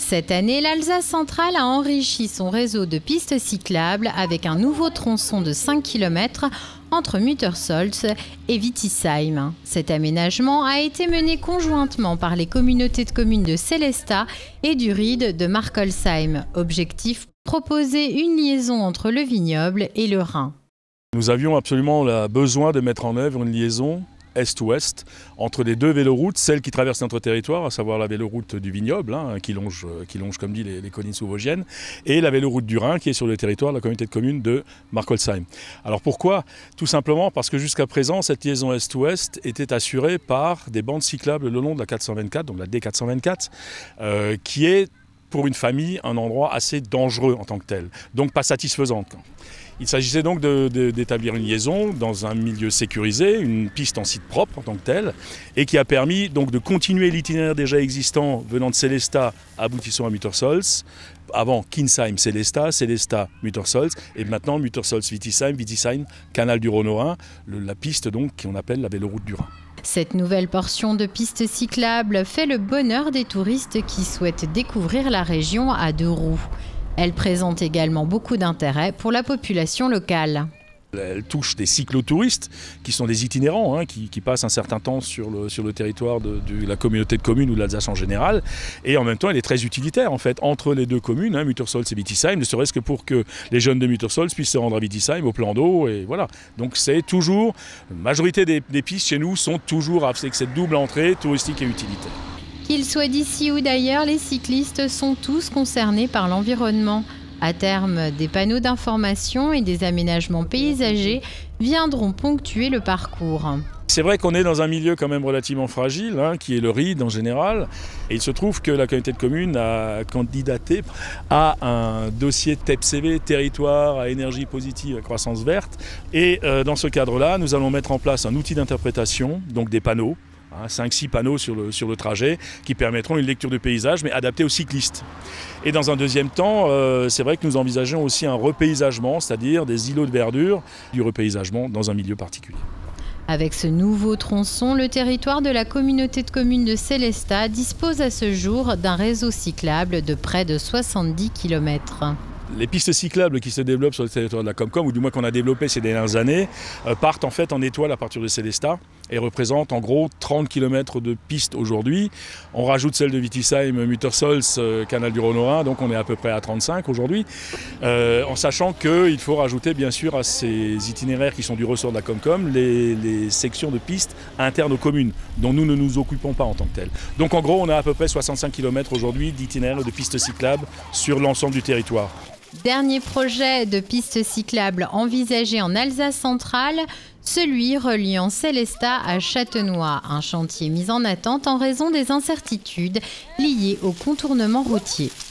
Cette année, l'Alsace centrale a enrichi son réseau de pistes cyclables avec un nouveau tronçon de 5 km entre Muttersolz et Wittisheim. Cet aménagement a été mené conjointement par les communautés de communes de Sélestat et du Ried de Markolsheim. Objectif, proposer une liaison entre le vignoble et le Rhin. Nous avions absolument besoin de mettre en œuvre une liaison est-ouest entre les deux véloroutes, celle qui traverse notre territoire, à savoir la véloroute du vignoble, qui longe comme dit les collines sous-vosgiennes, et la véloroute du Rhin qui est sur le territoire de la communauté de communes de Markolsheim. Alors pourquoi? Tout simplement parce que jusqu'à présent, cette liaison est-ouest était assurée par des bandes cyclables le long de la 424, donc la D424, qui est pour une famille un endroit assez dangereux en tant que tel, donc pas satisfaisante. Il s'agissait donc d'établir une liaison dans un milieu sécurisé, une piste en site propre en tant que telle, et qui a permis donc de continuer l'itinéraire déjà existant venant de Sélestat aboutissant à Muttersolz, avant Kinsheim, Sélestat, Sélestat, Muttersolz, et maintenant Muttersolz, Wittisheim, Wittisheim, canal du Rhône au Rhin, la piste donc qu'on appelle la véloroute du Rhin. Cette nouvelle portion de piste cyclable fait le bonheur des touristes qui souhaitent découvrir la région à deux roues. Elle présente également beaucoup d'intérêt pour la population locale. Elle touche des cyclotouristes qui sont des itinérants, qui passent un certain temps sur le territoire de la communauté de communes ou de l'Alsace en général. Et en même temps, elle est très utilitaire en fait entre les deux communes, Muttersolz et Wittisheim, ne serait-ce que pour que les jeunes de Muttersolz puissent se rendre à Wittisheim au plan d'eau. Et voilà. Donc c'est toujours, la majorité des pistes chez nous sont toujours avec cette double entrée touristique et utilitaire. Qu'ils soient d'ici ou d'ailleurs, les cyclistes sont tous concernés par l'environnement. À terme, des panneaux d'information et des aménagements paysagers viendront ponctuer le parcours. C'est vrai qu'on est dans un milieu quand même relativement fragile, qui est le Ried en général. Et il se trouve que la communauté de communes a candidaté à un dossier TEPCV, territoire à énergie positive à croissance verte. Et dans ce cadre-là, nous allons mettre en place un outil d'interprétation, donc des panneaux. 5-6 panneaux sur le trajet qui permettront une lecture de paysage mais adaptée aux cyclistes. Et dans un deuxième temps, c'est vrai que nous envisageons aussi un repaysagement, c'est-à-dire des îlots de verdure, du repaysagement dans un milieu particulier. Avec ce nouveau tronçon, le territoire de la communauté de communes de Sélestat dispose à ce jour d'un réseau cyclable de près de 70 km. Les pistes cyclables qui se développent sur le territoire de la Comcom, ou du moins qu'on a développé ces dernières années, partent en fait en étoile à partir de Sélestat et représentent en gros 30 km de pistes aujourd'hui. On rajoute celle de Wittisheim, Muttersolz, canal du Rhône au Rhin, donc on est à peu près à 35 aujourd'hui, en sachant qu'il faut rajouter bien sûr à ces itinéraires qui sont du ressort de la Comcom les sections de pistes internes aux communes, dont nous ne nous occupons pas en tant que telles. Donc en gros on a à peu près 65 km aujourd'hui d'itinéraires de pistes cyclables sur l'ensemble du territoire. Dernier projet de piste cyclable envisagé en Alsace centrale, celui reliant Sélestat à Châtenois, un chantier mis en attente en raison des incertitudes liées au contournement routier.